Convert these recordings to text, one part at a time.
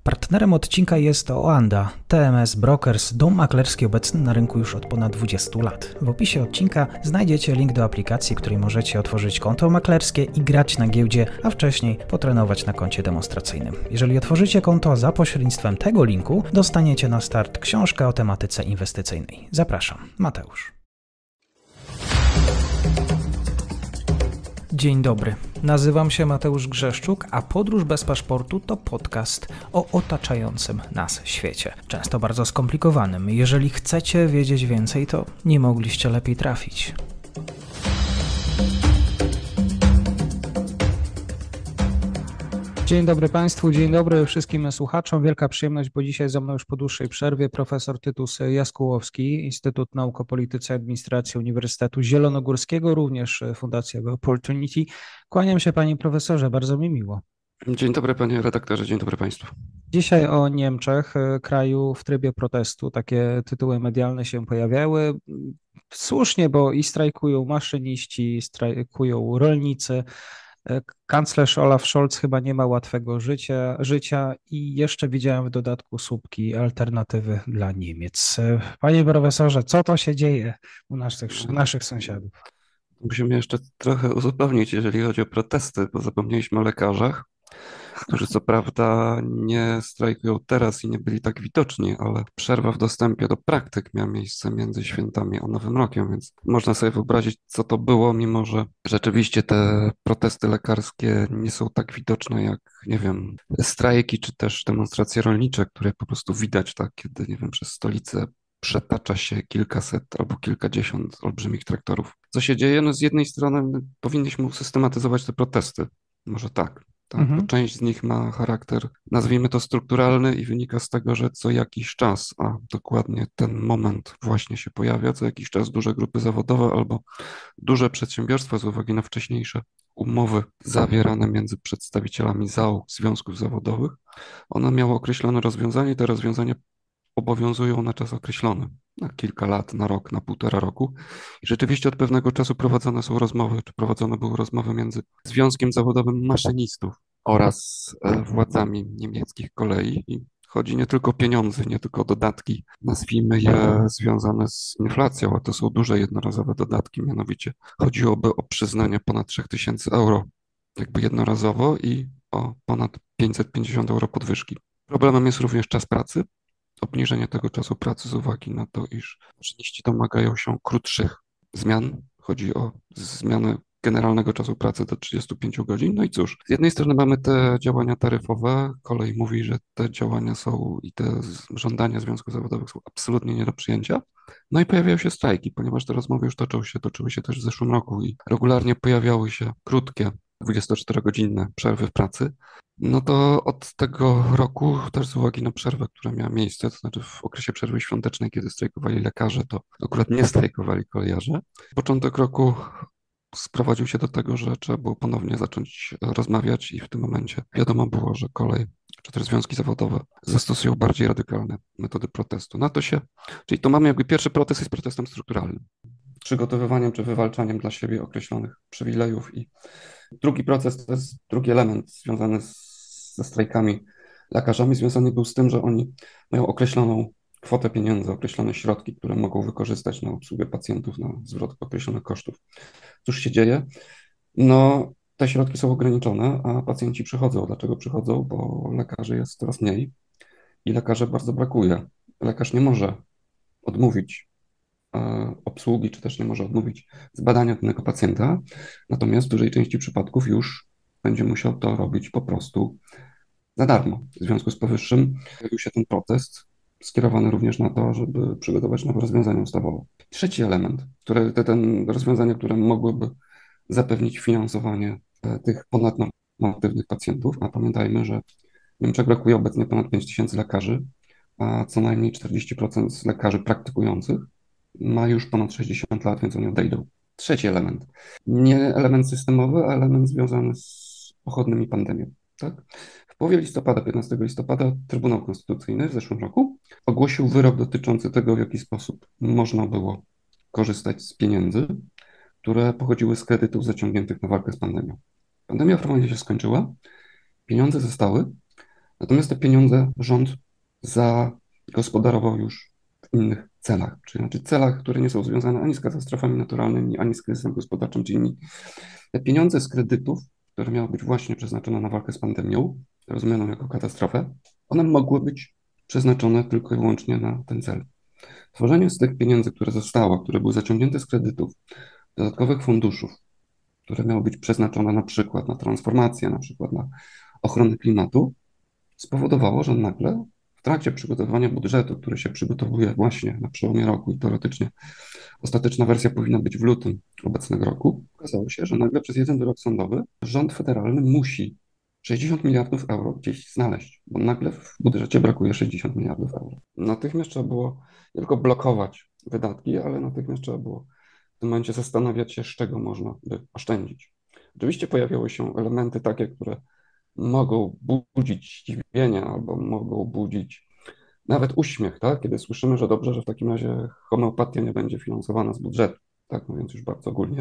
Partnerem odcinka jest Oanda, TMS Brokers, dom maklerski obecny na rynku już od ponad 20 lat. W opisie odcinka znajdziecie link do aplikacji, w której możecie otworzyć konto maklerskie i grać na giełdzie, a wcześniej potrenować na koncie demonstracyjnym. Jeżeli otworzycie konto za pośrednictwem tego linku, dostaniecie na start książkę o tematyce inwestycyjnej. Zapraszam, Mateusz. Dzień dobry, nazywam się Mateusz Grzeszczuk, a Podróż bez paszportu to podcast o otaczającym nas świecie. Często bardzo skomplikowanym. Jeżeli chcecie wiedzieć więcej, to nie mogliście lepiej trafić. Dzień dobry Państwu, dzień dobry wszystkim słuchaczom. Wielka przyjemność, bo dzisiaj ze mną już po dłuższej przerwie profesor Tytus Jaskułowski, Instytut Nauk o Polityce i Administracji Uniwersytetu Zielonogórskiego, również Fundacja Opportunity. Kłaniam się Panie Profesorze, bardzo mi miło. Dzień dobry Panie redaktorze, dzień dobry Państwu. Dzisiaj o Niemczech, kraju w trybie protestu. Takie tytuły medialne się pojawiały. Słusznie, bo i strajkują maszyniści, strajkują rolnicy. Kanclerz Olaf Scholz chyba nie ma łatwego życia i jeszcze widziałem w dodatku słupki alternatywy dla Niemiec. Panie profesorze, co to się dzieje u naszych sąsiadów? Musimy jeszcze trochę uzupełnić, jeżeli chodzi o protesty, bo zapomnieliśmy o lekarzach, którzy co prawda nie strajkują teraz i nie byli tak widoczni, ale przerwa w dostępie do praktyk miała miejsce między świętami a Nowym Rokiem, więc można sobie wyobrazić, co to było, mimo że rzeczywiście te protesty lekarskie nie są tak widoczne jak, nie wiem, strajki czy też demonstracje rolnicze, które po prostu widać tak, kiedy, nie wiem, przez stolicę przetacza się kilkaset albo kilkadziesiąt olbrzymich traktorów. Co się dzieje? No z jednej strony powinniśmy usystematyzować te protesty. Może tak. Tak, bo część z nich ma charakter, nazwijmy to strukturalny i wynika z tego, że co jakiś czas, a dokładnie ten moment właśnie się pojawia, co jakiś czas duże grupy zawodowe albo duże przedsiębiorstwa z uwagi na wcześniejsze umowy zawierane między przedstawicielami załóg, związków zawodowych, one miały określone rozwiązanie, te rozwiązania obowiązują na czas określony, na kilka lat, na rok, na półtora roku. I rzeczywiście od pewnego czasu prowadzone są rozmowy, czy prowadzone były rozmowy między Związkiem Zawodowym Maszynistów oraz władzami niemieckich kolei. I chodzi nie tylko o pieniądze, nie tylko o dodatki, nazwijmy je związane z inflacją, a to są duże jednorazowe dodatki, mianowicie chodziłoby o przyznanie ponad 3000 euro jakby jednorazowo i o ponad 550 euro podwyżki. Problemem jest również czas pracy, obniżenie tego czasu pracy z uwagi na to, iż maszyniści domagają się krótszych zmian. Chodzi o zmianę generalnego czasu pracy do 35 godzin. No i cóż, z jednej strony mamy te działania taryfowe, kolej mówi, że te działania są i te żądania związków zawodowych są absolutnie nie do przyjęcia. No i pojawiają się strajki, ponieważ te rozmowy już toczyły się też w zeszłym roku i regularnie pojawiały się krótkie 24-godzinne przerwy w pracy. No to od tego roku, też z uwagi na przerwę, która miała miejsce, to znaczy w okresie przerwy świątecznej, kiedy strajkowali lekarze, to akurat nie strajkowali kolejarze. Początek roku sprowadził się do tego, że trzeba było ponownie zacząć rozmawiać i w tym momencie wiadomo było, że kolej czy też związki zawodowe zastosują bardziej radykalne metody protestu. Czyli to mamy jakby pierwszy protest jest protestem strukturalnym, przygotowywaniem czy wywalczaniem dla siebie określonych przywilejów i drugi proces to jest drugi element związany ze strajkami lekarzami, związany był z tym, że oni mają określoną kwotę pieniędzy, określone środki, które mogą wykorzystać na obsługę pacjentów, na zwrot określonych kosztów. Cóż się dzieje? No, te środki są ograniczone, a pacjenci przychodzą. Dlaczego przychodzą? Bo lekarzy jest coraz mniej i lekarzy bardzo brakuje. Lekarz nie może odmówić obsługi, czy też nie może odmówić zbadania danego pacjenta, natomiast w dużej części przypadków już będzie musiał to robić po prostu za darmo. W związku z powyższym pojawił się ten protest, skierowany również na to, żeby przygotować nowe rozwiązania ustawowe. Trzeci element, rozwiązania, które mogłyby zapewnić finansowanie tych ponadnormatywnych pacjentów, a pamiętajmy, że w Niemczech brakuje obecnie ponad 5000 lekarzy, a co najmniej 40% z lekarzy praktykujących ma już ponad 60 lat, więc oni odejdą. Trzeci element. Nie element systemowy, a element związany z pochodnymi pandemią. Tak? W połowie listopada, 15 listopada, Trybunał Konstytucyjny w zeszłym roku ogłosił wyrok dotyczący tego, w jaki sposób można było korzystać z pieniędzy, które pochodziły z kredytów zaciągniętych na walkę z pandemią. Pandemia formalnie się skończyła, pieniądze zostały, Natomiast te pieniądze rząd zagospodarował już w innych celach, czyli znaczy celach, które nie są związane ani z katastrofami naturalnymi, ani z kryzysem gospodarczym, czy innymi. Te pieniądze z kredytów, które miały być właśnie przeznaczone na walkę z pandemią, rozumianą jako katastrofę, one mogły być przeznaczone tylko i wyłącznie na ten cel. Tworzenie z tych pieniędzy, które zostało, które były zaciągnięte z kredytów, dodatkowych funduszów, które miały być przeznaczone na przykład na transformację, na przykład na ochronę klimatu, spowodowało, że nagle w trakcie przygotowywania budżetu, który się przygotowuje właśnie na przełomie roku i teoretycznie ostateczna wersja powinna być w lutym obecnego roku, okazało się, że nagle przez jeden wyrok sądowy rząd federalny musi 60 miliardów euro gdzieś znaleźć, bo nagle w budżecie brakuje 60 miliardów euro. Natychmiast trzeba było nie tylko blokować wydatki, ale natychmiast trzeba było w tym momencie zastanawiać się, z czego można by oszczędzić. Oczywiście pojawiały się elementy takie, które mogą budzić zdziwienie albo mogą budzić nawet uśmiech, tak? Kiedy słyszymy, że dobrze, że w takim razie homeopatia nie będzie finansowana z budżetu, tak mówiąc już bardzo ogólnie,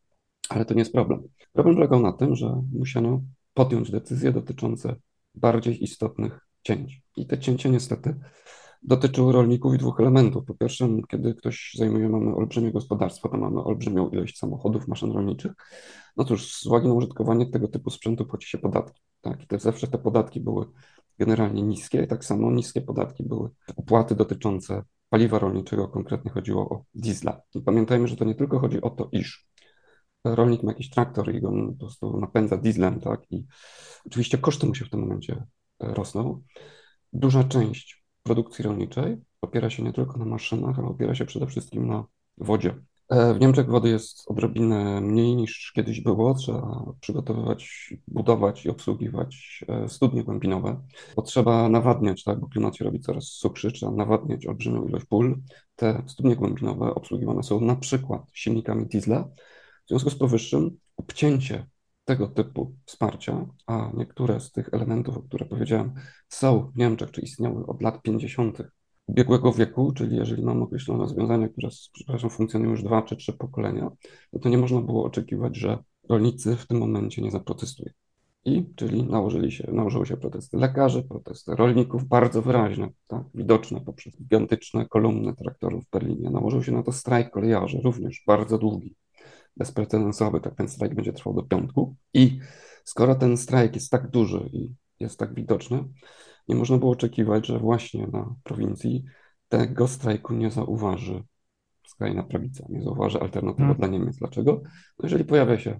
ale to nie jest problem. Problem polegał na tym, że musiano podjąć decyzje dotyczące bardziej istotnych cięć. I te cięcia niestety dotyczyły rolników i dwóch elementów. Po pierwsze, kiedy ktoś zajmuje, mamy olbrzymie gospodarstwo, to mamy olbrzymią ilość samochodów, maszyn rolniczych. No cóż, z uwagi na użytkowanie tego typu sprzętu płaci się podatki. Tak? I zawsze te podatki były generalnie niskie, i tak samo niskie podatki były opłaty dotyczące paliwa rolniczego, konkretnie chodziło o diesla. I pamiętajmy, że to nie tylko chodzi o to, iż rolnik ma jakiś traktor i go po prostu napędza dieslem, tak? I oczywiście koszty mu się w tym momencie rosną. Duża część produkcji rolniczej opiera się nie tylko na maszynach, ale opiera się przede wszystkim na wodzie. W Niemczech wody jest odrobinę mniej niż kiedyś było. Trzeba przygotowywać, budować i obsługiwać studnie głębinowe. Potrzeba nawadniać, tak, bo klimat się robi coraz sukszy, trzeba nawadniać olbrzymią ilość pól. Te studnie głębinowe obsługiwane są na przykład silnikami diesla. W związku z powyższym obcięcie tego typu wsparcia, a niektóre z tych elementów, o których powiedziałem, są w Niemczech, czy istniały od lat 50. ubiegłego wieku, czyli jeżeli mamy określone rozwiązania, które, przepraszam, funkcjonują już 2 czy 3 pokolenia, no to nie można było oczekiwać, że rolnicy w tym momencie nie zaprotestują. Czyli nałożyły się protesty lekarzy, protesty rolników, bardzo wyraźne, tak, widoczne poprzez gigantyczne kolumny traktorów w Berlinie. Nałożył się na to strajk kolejarzy, również bardzo długi, bezprecedensowy, tak ten strajk będzie trwał do piątku. I skoro ten strajk jest tak duży i jest tak widoczny, nie można było oczekiwać, że właśnie na prowincji tego strajku nie zauważy skrajna prawica, nie zauważy alternatywy dla Niemiec. Dlaczego? No jeżeli pojawia się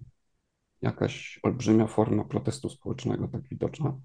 jakaś olbrzymia forma protestu społecznego, tak widoczna,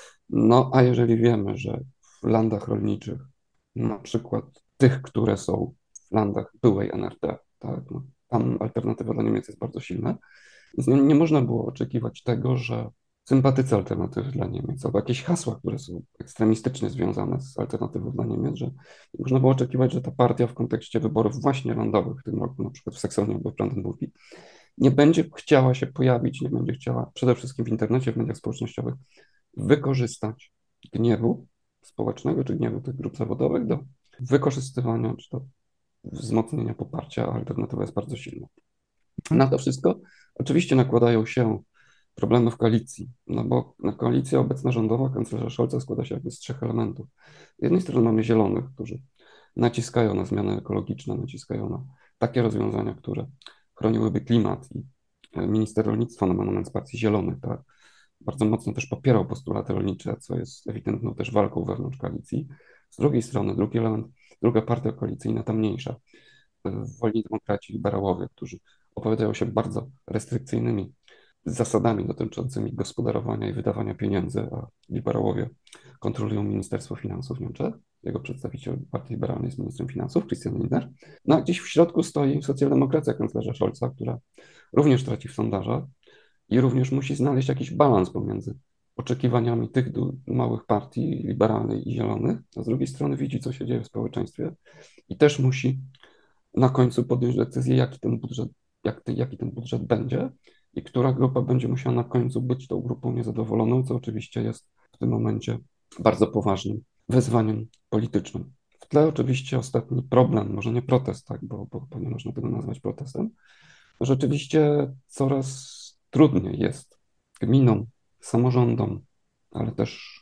no a jeżeli wiemy, że w landach rolniczych, na przykład tych, które są w landach byłej NRD, tak, no, tam alternatywa dla Niemiec jest bardzo silna, więc nie można było oczekiwać tego, że sympatycy alternatywy dla Niemiec, albo jakieś hasła, które są ekstremistycznie związane z alternatywą dla Niemiec, że nie można było oczekiwać, że ta partia w kontekście wyborów właśnie landowych w tym roku, na przykład w Saksonii albo w Brandenburgii, nie będzie chciała się pojawić, nie będzie chciała przede wszystkim w internecie, w mediach społecznościowych wykorzystać gniewu społecznego, czy gniewu tych grup zawodowych do wykorzystywania, czy do wzmocnienia poparcia, a alternatywa jest bardzo silna. Na to wszystko oczywiście nakładają się problemy w koalicji, no bo na koalicję obecna rządowa kanclerza Scholza składa się jakby z 3 elementów. Z jednej strony mamy zielonych, którzy naciskają na zmiany ekologiczne, naciskają na takie rozwiązania, które chroniłyby klimat i minister rolnictwa na moment z Partii Zielonych, tak, bardzo mocno też popierał postulaty rolnicze, co jest ewidentną też walką wewnątrz koalicji. Z drugiej strony, drugi element, druga partia koalicyjna, ta mniejsza, wolni demokraci, liberałowie, którzy opowiadają się bardzo restrykcyjnymi zasadami dotyczącymi gospodarowania i wydawania pieniędzy, a liberałowie kontrolują Ministerstwo Finansów w Niemczech. Jego przedstawiciel Partii Liberalnej jest ministrem finansów, Christian Lindner. No a gdzieś w środku stoi socjaldemokracja kanclerza Scholza, która również traci w sondażach i również musi znaleźć jakiś balans pomiędzy oczekiwaniami tych małych partii liberalnej i zielonych, a z drugiej strony widzi, co się dzieje w społeczeństwie i też musi na końcu podjąć decyzję, jaki ten budżet będzie i która grupa będzie musiała na końcu być tą grupą niezadowoloną, co oczywiście jest w tym momencie bardzo poważnym wyzwaniem politycznym. W tle oczywiście ostatni problem, może nie protest, tak, bo nie można tego nazwać protestem, rzeczywiście coraz trudniej jest gminom, samorządom, ale też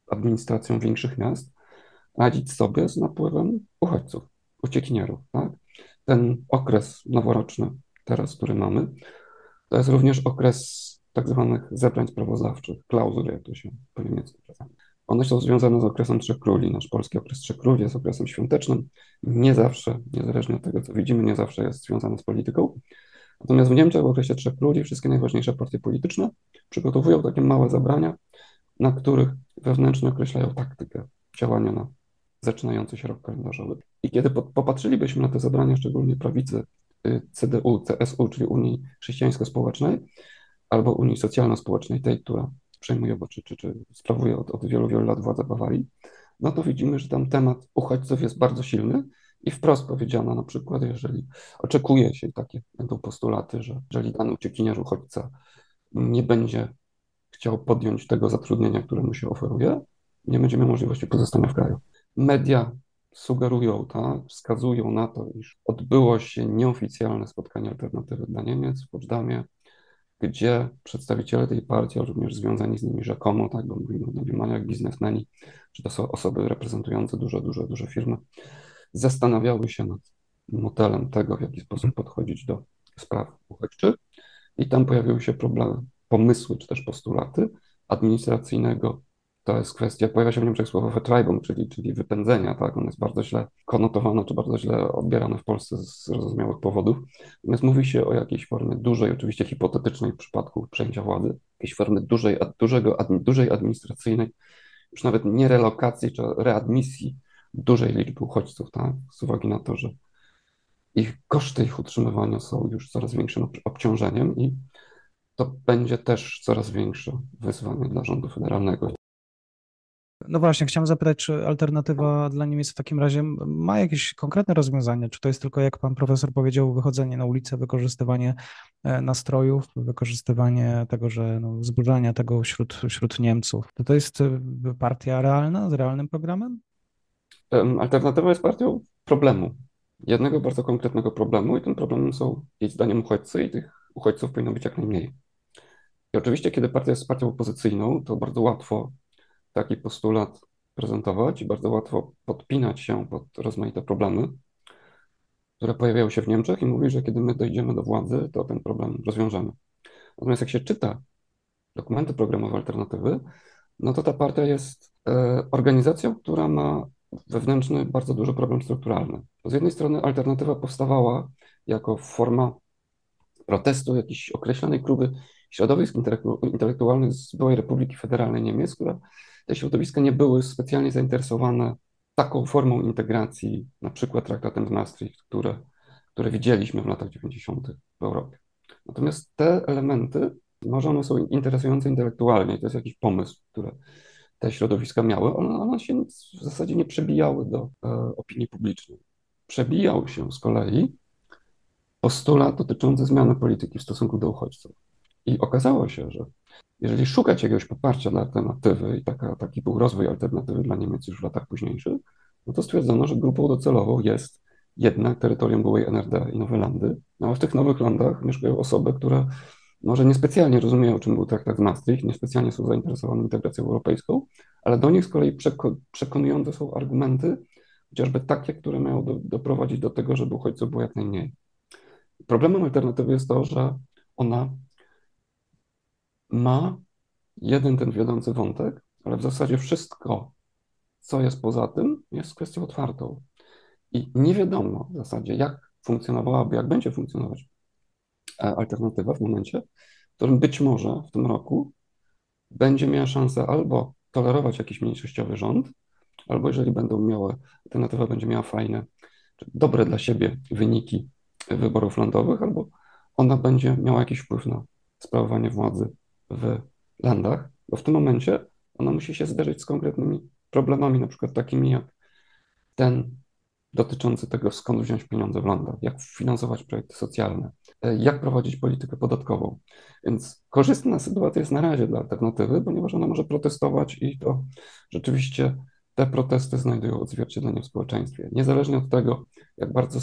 administracją większych miast radzić sobie z napływem uchodźców, uciekinierów, tak? Ten okres noworoczny, teraz, który mamy, to jest również okres tak zwanych zebrań sprawozdawczych, klauzul, jak to się po niemiecku nazywa. One są związane z okresem Trzech Króli. Nasz polski okres Trzech Króli jest okresem świątecznym. Nie zawsze, niezależnie od tego, co widzimy, nie zawsze jest związany z polityką. Natomiast w Niemczech w okresie Trzech Króli wszystkie najważniejsze partie polityczne przygotowują takie małe zebrania, na których wewnętrznie określają taktykę działania na zaczynający się rok kalendarzowy. I kiedy popatrzylibyśmy na te zebrania, szczególnie prawicy CDU, CSU, czyli Unii Chrześcijańsko-Społecznej, albo Unii Socjalno-Społecznej, tej, która przejmuje, czy sprawuje od wielu, wielu lat władzę Bawarii, no to widzimy, że tam temat uchodźców jest bardzo silny i wprost powiedziano na przykład, jeżeli oczekuje się, takie będą postulaty, że jeżeli dany uciekinier, uchodźca nie będzie chciał podjąć tego zatrudnienia, które mu się oferuje, nie będzie miał możliwości pozostania w kraju. Media sugerują, tak, wskazują na to, iż odbyło się nieoficjalne spotkanie alternatywy dla Niemiec w Poczdamie, gdzie przedstawiciele tej partii, ale również związani z nimi rzekomo, tak, bo mówimy o domniemaniach biznesmeni, czy to są osoby reprezentujące duże firmy, zastanawiały się nad modelem tego, w jaki sposób podchodzić do spraw uchodźczych i tam pojawiły się problemy, pomysły, czy też postulaty administracyjnego. To jest kwestia, pojawia się w Niemczech słowo Vertreibung, czyli wypędzenia, tak? Ono jest bardzo źle konotowane, czy bardzo źle odbierane w Polsce z zrozumiałych powodów. Natomiast mówi się o jakiejś formie dużej, oczywiście hipotetycznej w przypadku przejęcia władzy, jakiejś formy dużej administracyjnej, już nawet nie relokacji, czy readmisji dużej liczby uchodźców, tak? Z uwagi na to, że koszty ich utrzymywania są już coraz większym obciążeniem i to będzie też coraz większe wyzwanie dla rządu federalnego. No właśnie, chciałem zapytać, czy alternatywa dla Niemiec w takim razie ma jakieś konkretne rozwiązanie? Czy to jest tylko, jak pan profesor powiedział, wychodzenie na ulicę, wykorzystywanie nastrojów, wykorzystywanie tego, że no, wzbudzania tego wśród Niemców? To jest partia realna, z realnym programem? Alternatywa jest partią problemu, jednego bardzo konkretnego problemu i tym problemem są jej zdaniem uchodźcy i tych uchodźców powinno być jak najmniej. I oczywiście, kiedy partia jest partią opozycyjną, to bardzo łatwo taki postulat prezentować i bardzo łatwo podpinać się pod rozmaite problemy, które pojawiają się w Niemczech i mówić, że kiedy my dojdziemy do władzy, to ten problem rozwiążemy. Natomiast jak się czyta dokumenty programowe alternatywy, no to ta partia jest organizacją, która ma wewnętrzny bardzo duży problem strukturalny. Z jednej strony alternatywa powstawała jako forma protestu jakiejś określonej grupy środowisk intelektualnych z byłej Republiki Federalnej Niemiec, które te środowiska nie były specjalnie zainteresowane taką formą integracji, na przykład traktatem z Maastricht, które widzieliśmy w latach 90. w Europie. Natomiast te elementy, może one są interesujące intelektualnie, to jest jakiś pomysł, który te środowiska miały, ale one się w zasadzie nie przebijały do opinii publicznej. Przebijał się z kolei postulat dotyczący zmiany polityki w stosunku do uchodźców. I okazało się, że jeżeli szukać jakiegoś poparcia dla alternatywy, i taki był rozwój alternatywy dla Niemiec już w latach późniejszych, no to stwierdzono, że grupą docelową jest jednak terytorium byłej NRD i Nowe Landy. No a w tych nowych landach mieszkają osoby, które może niespecjalnie rozumieją, czym był traktat z Maastricht, niespecjalnie są zainteresowane integracją europejską, ale do nich z kolei przekonujące są argumenty, chociażby takie, które mają doprowadzić do tego, żeby uchodźców było jak najmniej. Problemem alternatywy jest to, że ona ma jeden ten wiodący wątek, ale w zasadzie wszystko, co jest poza tym, jest kwestią otwartą. I nie wiadomo w zasadzie, jak funkcjonowałaby, jak będzie funkcjonować alternatywa w momencie, w którym być może w tym roku będzie miała szansę albo tolerować jakiś mniejszościowy rząd, albo jeżeli alternatywa będzie miała fajne, czy dobre dla siebie wyniki wyborów lądowych, albo ona będzie miała jakiś wpływ na sprawowanie władzy w landach, bo w tym momencie ona musi się zderzyć z konkretnymi problemami, na przykład takimi jak ten dotyczący tego, skąd wziąć pieniądze w landach, jak finansować projekty socjalne, jak prowadzić politykę podatkową. Więc korzystna sytuacja jest na razie dla alternatywy, ponieważ ona może protestować i to rzeczywiście te protesty znajdują odzwierciedlenie w społeczeństwie. Niezależnie od tego, jak bardzo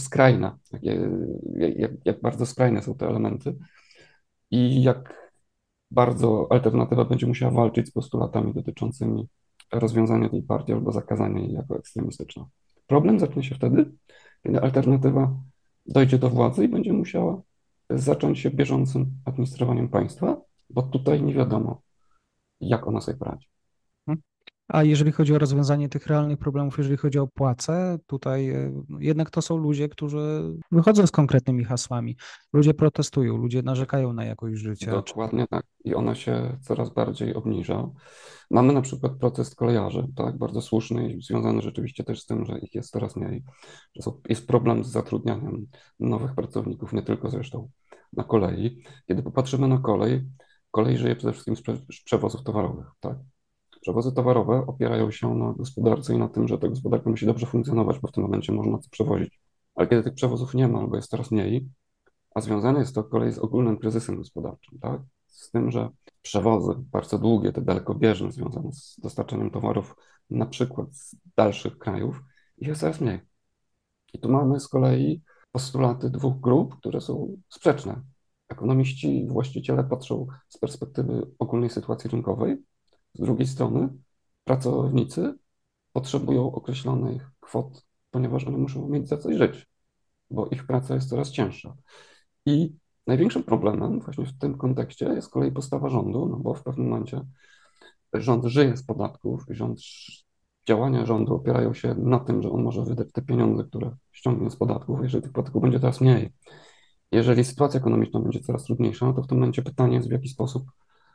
jak bardzo skrajne są te elementy i jak bardzo alternatywa będzie musiała walczyć z postulatami dotyczącymi rozwiązanie tej partii albo zakazanie jej jako ekstremistyczna. Problem zacznie się wtedy, kiedy alternatywa dojdzie do władzy i będzie musiała zacząć się bieżącym administrowaniem państwa, bo tutaj nie wiadomo, jak ona sobie poradzi. A jeżeli chodzi o rozwiązanie tych realnych problemów, jeżeli chodzi o płace, tutaj jednak to są ludzie, którzy wychodzą z konkretnymi hasłami. Ludzie protestują, ludzie narzekają na jakość życia. Dokładnie tak. I ona się coraz bardziej obniża. Mamy na przykład protest kolejarzy, tak, bardzo słuszny i związany rzeczywiście też z tym, że ich jest coraz mniej. Że jest problem z zatrudnianiem nowych pracowników, nie tylko zresztą na kolei. Kiedy popatrzymy na kolej żyje przede wszystkim z przewozów towarowych, tak. Przewozy towarowe opierają się na gospodarce i na tym, że ta gospodarka musi dobrze funkcjonować, bo w tym momencie można to przewozić. Ale kiedy tych przewozów nie ma, albo jest coraz mniej, a związane jest to kolej z ogólnym kryzysem gospodarczym, tak? Z tym, że przewozy bardzo długie, te dalekobieżne, związane z dostarczaniem towarów, na przykład z dalszych krajów, ich jest coraz mniej. I tu mamy z kolei postulaty dwóch grup, które są sprzeczne. Ekonomiści i właściciele patrzą z perspektywy ogólnej sytuacji rynkowej, z drugiej strony pracownicy potrzebują określonych kwot, ponieważ oni muszą mieć za coś żyć, bo ich praca jest coraz cięższa. I największym problemem właśnie w tym kontekście jest z kolei postawa rządu, no bo w pewnym momencie rząd żyje z podatków, działania rządu opierają się na tym, że on może wydać te pieniądze, które ściągnie z podatków. Jeżeli tych podatków będzie coraz mniej, jeżeli sytuacja ekonomiczna będzie coraz trudniejsza, no to w tym momencie pytanie jest, w jaki sposób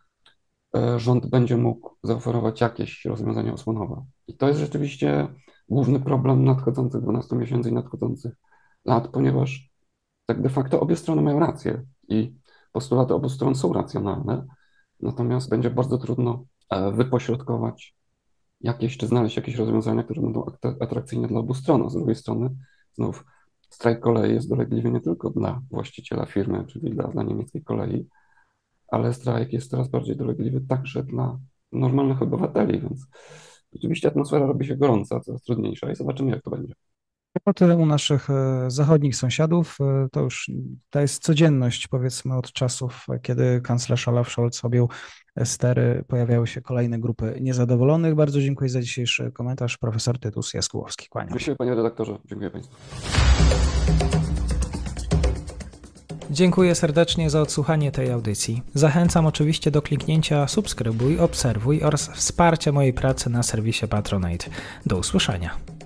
rząd będzie mógł zaoferować jakieś rozwiązania osłonowe. I to jest rzeczywiście główny problem nadchodzących 12 miesięcy i nadchodzących lat, ponieważ tak de facto obie strony mają rację i postulaty obu stron są racjonalne, natomiast będzie bardzo trudno wypośrodkować jakieś, czy znaleźć jakieś rozwiązania, które będą atrakcyjne dla obu stron. A z drugiej strony znów strajk kolei jest dolegliwy nie tylko dla właściciela firmy, czyli dla niemieckiej kolei, ale strajk jest coraz bardziej dolegliwy także dla normalnych obywateli, więc oczywiście atmosfera robi się gorąca, coraz trudniejsza i zobaczymy, jak to będzie. O tyle u naszych zachodnich sąsiadów to jest codzienność, powiedzmy, od czasów, kiedy kanclerz Olaf Scholz objął stery, pojawiały się kolejne grupy niezadowolonych. Bardzo dziękuję za dzisiejszy komentarz. Profesor Tytus Jaskółowski, kłaniam. Dziękuję, panie redaktorze. Dziękuję państwu. Dziękuję serdecznie za odsłuchanie tej audycji. Zachęcam oczywiście do kliknięcia subskrybuj, obserwuj oraz wsparcia mojej pracy na serwisie Patronite. Do usłyszenia.